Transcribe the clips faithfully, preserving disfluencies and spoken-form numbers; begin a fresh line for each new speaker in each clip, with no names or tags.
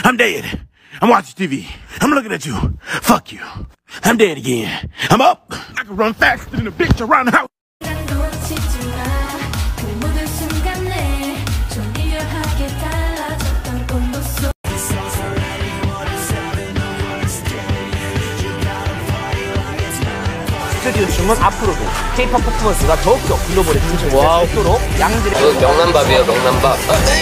I'm dead. I'm watching T V. I'm looking at you. Fuck you. I'm dead again. I'm up. I can run faster than a bitch around the house.
스튜디오 춤은 앞으로도 Kpop 퍼포먼스가 더욱더 글로벌에 진출될 수 있도록 양질의
명란밥이에요, 명란밥.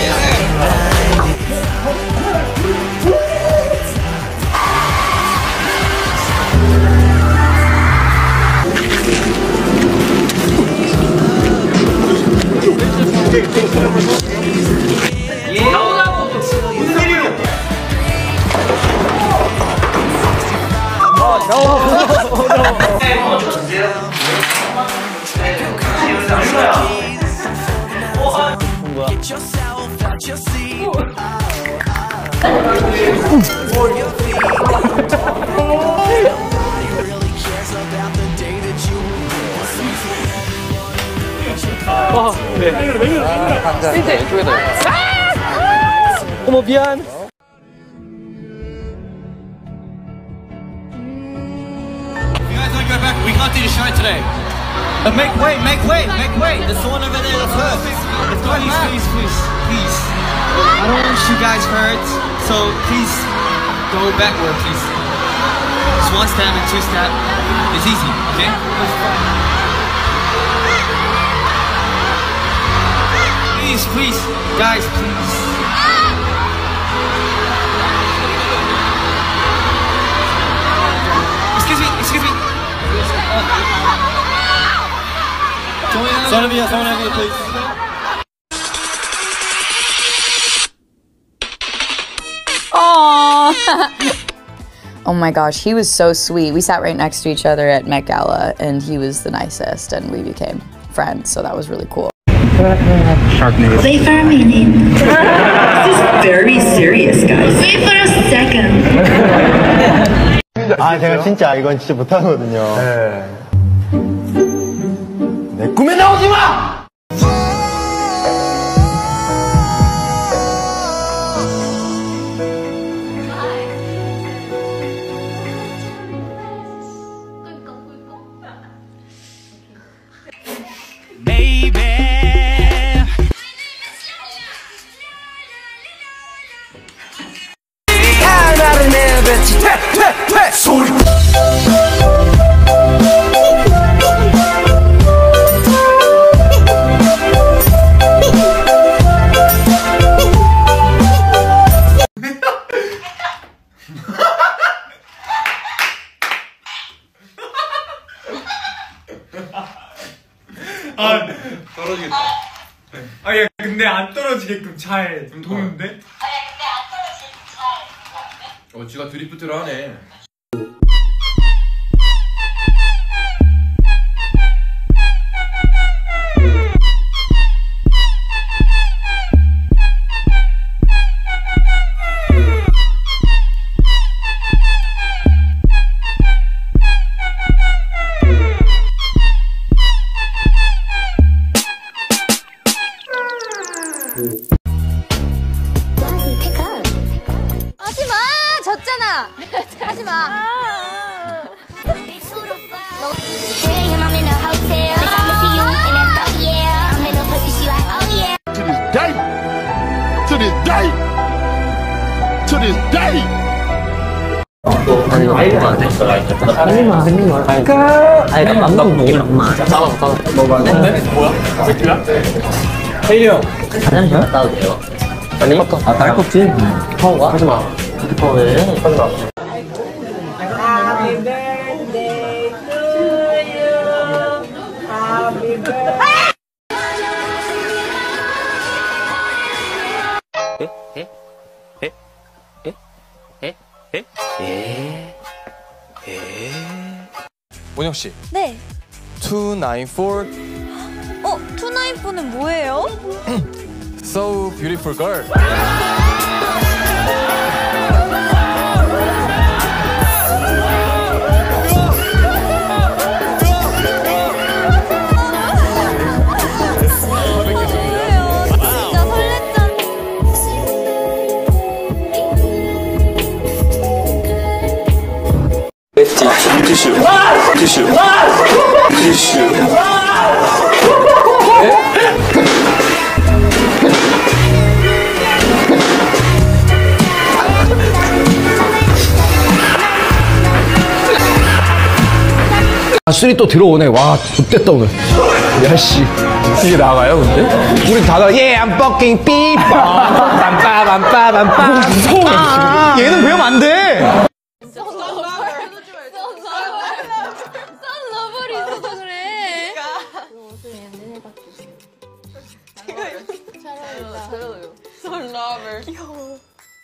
어, 네. 아, 이제 왼쪽에다. 어머 미안.
We can't do the show today. But make way, make way, make way. There's someone over there that's hurt. Let's go please, please, please, please. I don't want you guys hurt, so please go backward, please. Just one step and two step. It's easy, okay? Please, please, guys, please. Excuse me, excuse me. Someone here, someone here, please.
Aww. Oh my gosh, he was so sweet. We sat right next to each other at Met Gala, and he was the nicest, and we became friends, so that was really cool.
Wait for a minute. This is very serious, guys. Wait for a second.
아, 제가 진짜 이건 진짜 못하거든요. 네. 내 꿈에 나오지 마!
소리.
아 떨어지겠다. 아 야 근데 안 떨어지게끔 잘 좀 도는데? 아 야 근데 안 떨어지게끔 잘. 어 지가 드리프트를 하네.
하지마! 졌잖아! 하지마!
To this day! To this day! To this day!
아니마 아니마 아까 아니 나 먹는 엄마 싸워 싸워 먹어야 돼? 뭐야? 새끼야? 혜리 형 화장실 갔다 와도 돼요? 아니 아 딸껍질? 어 와? 하지마 어 왜? 하지마 Happy birthday to you Happy birthday 에? 에? 에? 에? 에? 에? 에? 에?
원영 씨.
네.
투나인포.
어, 투나인포는 뭐예요?
So beautiful girl.
진짜 설렜잖아.
아, 술이 또 들어오네. 와, 좋댔다 오늘. 야씨. 이게 나가요, 근데? 우리 다 나, yeah, I'm fucking Kpop. 빰빠빰빠빰빠. 무서워. 얘는 배우면 안 돼.
썬러블이 있어서 그래. 잘해요. 썬러블. 귀여워.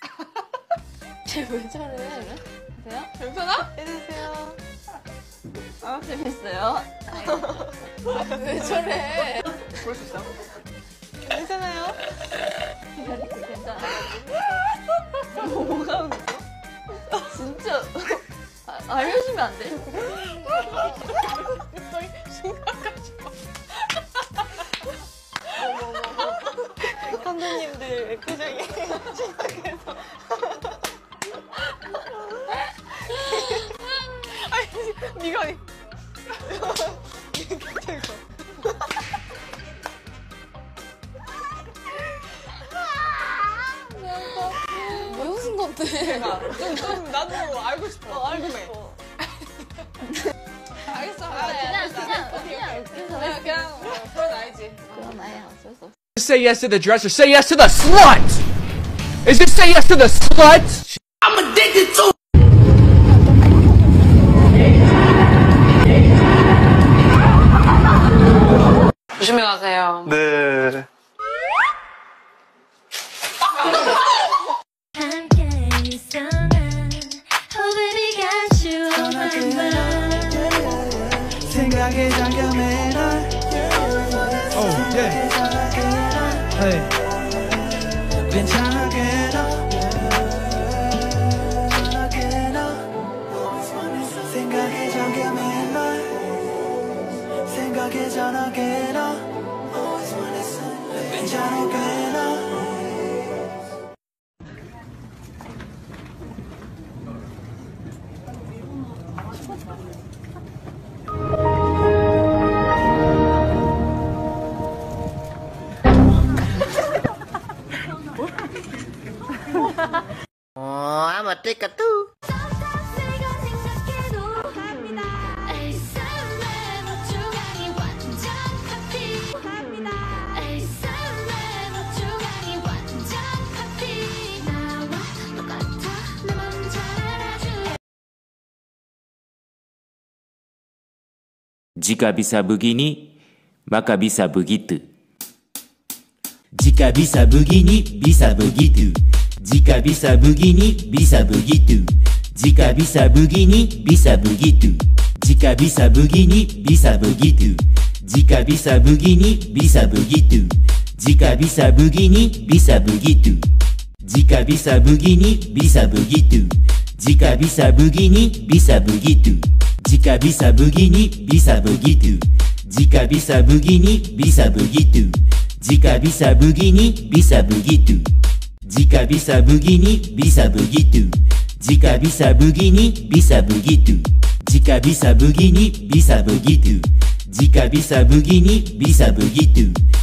쟤 왜 저래? 돼요? 괜찮아? 해주세요. 아, 재밌어요. 왜 저래? 볼 수 있어? 괜찮아요? 괜찮아. 뭐가 웃겨? 진짜 아, 알려주면 안 돼? 심각하지 마. 감독님들 표정이 심각해서. 아니, 니가 니. 왜 웃은 건데? 좀, 좀 나도 알고 싶어. 어, 알고 싶어. 알겠어. 아, 그냥, 그냥, 그냥, 그냥, 그냥, 그건 알지. 그건 아예 어쩔 수 없어.
Say yes to the dress or say yes to the slut? Is it say yes to the slut? I'm addicted to.
조심히 가세요.
네.
생각에 잠겨매 날. Oh yeah. Hey. 괜찮게 나. 생각에 잠겨매 날. 생각에 전하게 나. 괜찮게 나.
Oh, I'm a ticker too.
Jika bisa begini, maka bisa begitu. Jika bisa begini, bisa begitu. Jika bisa begini, bisa begitu. Jika bisa begini, bisa begitu. Jika bisa begini, bisa begitu. Jika bisa begini, bisa begitu. Jika bisa begini, bisa begitu. Jika bisa begini, bisa begitu. Jika bisa begini, bisa begitu. Jika bisa begini, bisa begitu. Jika bisa begini, bisa begitu. Jika bisa begini, bisa begitu. Jika bisa begini, bisa begitu. Jika bisa begini, bisa begitu. Jika bisa begini, bisa begitu. Jika bisa begini, bisa begitu.